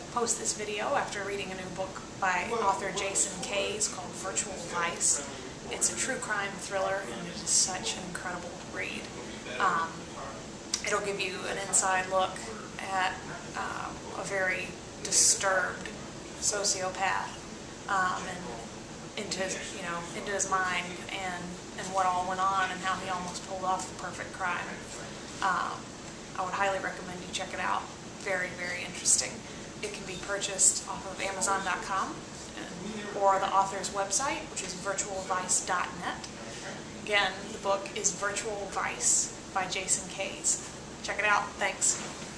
post this video after reading a new book by author Jason Kays called Virtual Vice. It's a true crime thriller, and it is such an incredible read. It'll give you an inside look at a very disturbed sociopath and into his mind and what all went on and how he almost pulled off the perfect crime. I would highly recommend you check it out. Very, very interesting. It can be purchased off of Amazon.com or the author's website, which is virtualvice.net. Again, the book is Virtual Vice by Jason Kays. Check it out. Thanks.